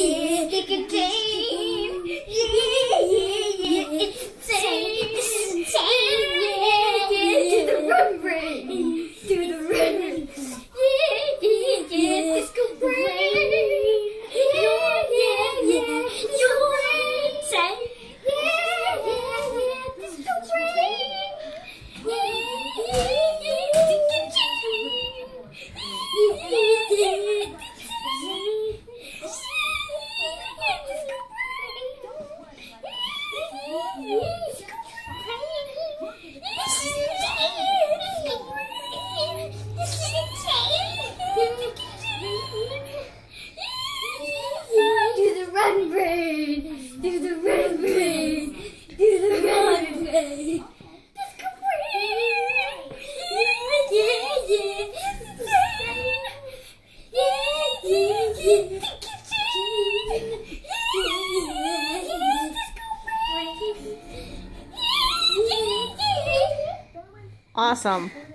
yeah, it contain. Yeah, it's insane. It's insane. Yeah, do the run brain. Do the run. Yeah, disco brain. Yeah, your brain. Say. Yeah, disco brain. Do the run brain. Do the run brain. Do the run brain. Disco brain. Awesome.